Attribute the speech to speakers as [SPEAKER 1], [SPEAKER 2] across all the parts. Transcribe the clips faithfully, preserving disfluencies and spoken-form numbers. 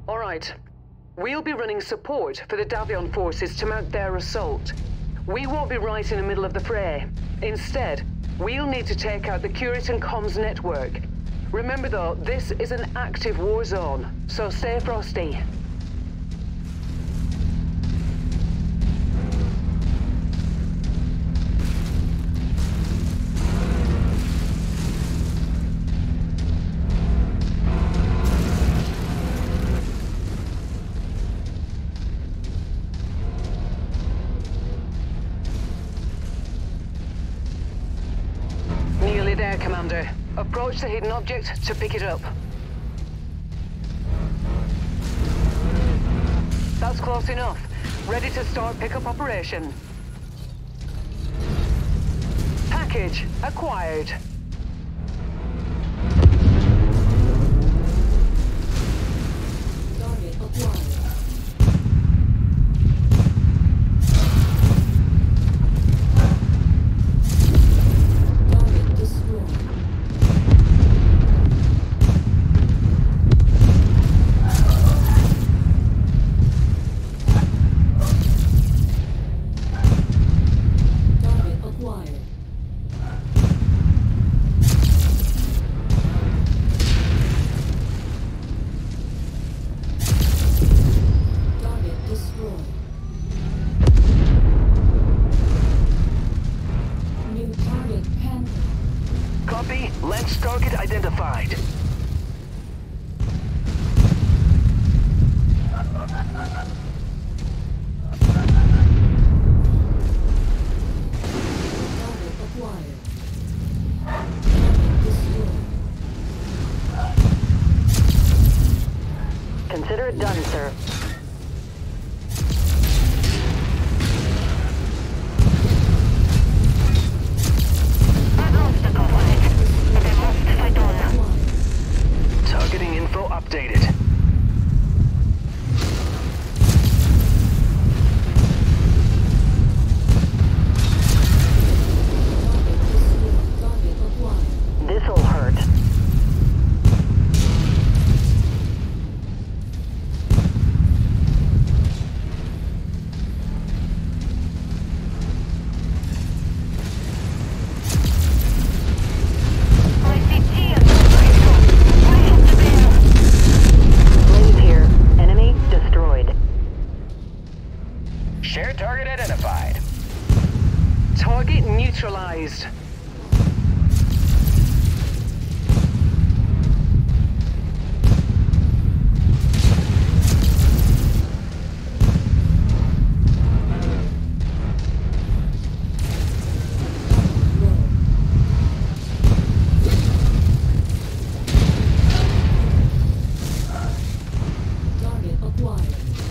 [SPEAKER 1] All right. We'll be running support for the Davion forces to mount their assault. We won't be right in the middle of the fray. Instead, we'll need to take out the Curitan comms network. Remember though, this is an active war zone, so stay frosty. Nearly there, Commander. Approach the hidden object to pick it up. That's close enough. Ready to start pickup operation. Package acquired.
[SPEAKER 2] Target acquired.
[SPEAKER 3] Copy. Lens target identified.
[SPEAKER 1] Consider it done, sir.
[SPEAKER 3] Targeting info updated.
[SPEAKER 1] This'll hurt.
[SPEAKER 3] Shared target identified.
[SPEAKER 1] Target neutralized.
[SPEAKER 2] Target acquired.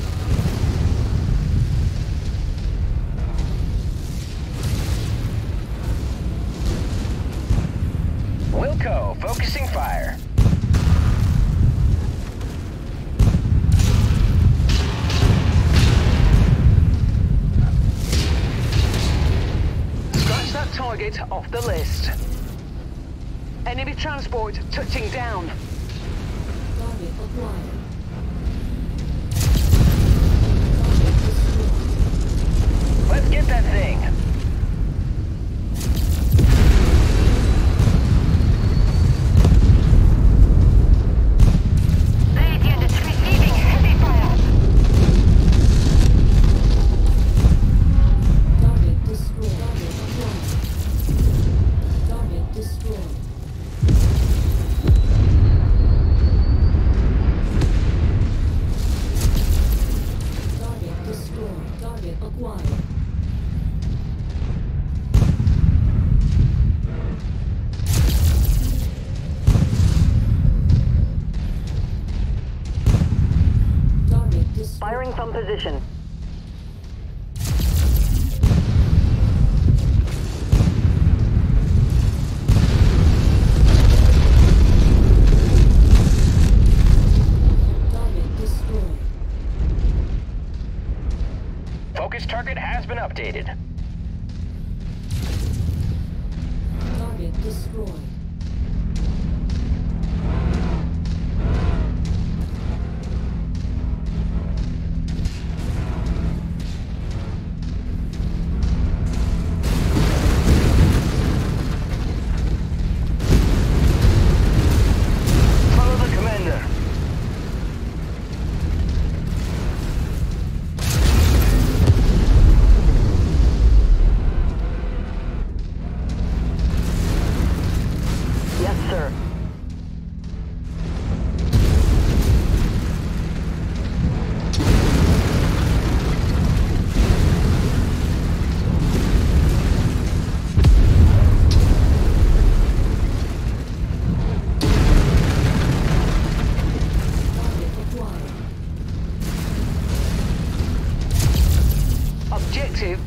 [SPEAKER 3] Wilco, focusing fire.
[SPEAKER 1] Scratch that target off the list. Enemy transport touching down.
[SPEAKER 2] Target acquired.
[SPEAKER 3] Let's get that thing.
[SPEAKER 2] Target destroyed. Target destroyed. Target destroyed. Target acquired. Target destroyed.
[SPEAKER 1] Firing from position.
[SPEAKER 2] Target destroyed.
[SPEAKER 3] Focus target has been updated.
[SPEAKER 2] Target destroyed.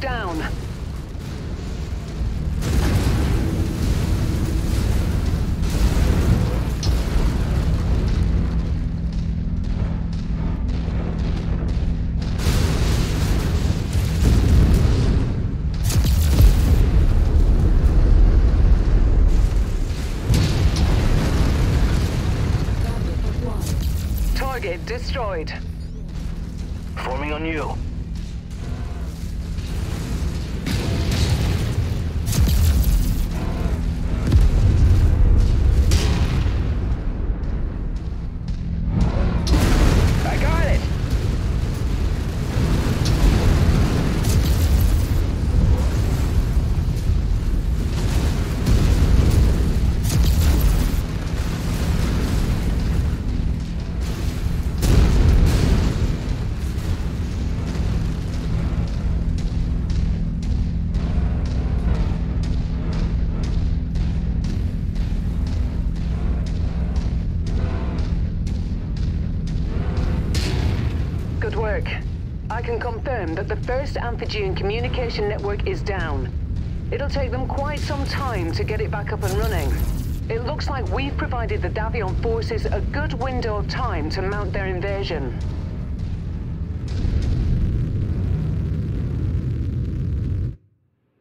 [SPEAKER 1] down. Target destroyed.
[SPEAKER 3] Forming on you. I got it!
[SPEAKER 1] Good work. I can confirm that the first Amphigean communication network is down. It'll take them quite some time to get it back up and running. It looks like we've provided the Davion forces a good window of time to mount their invasion.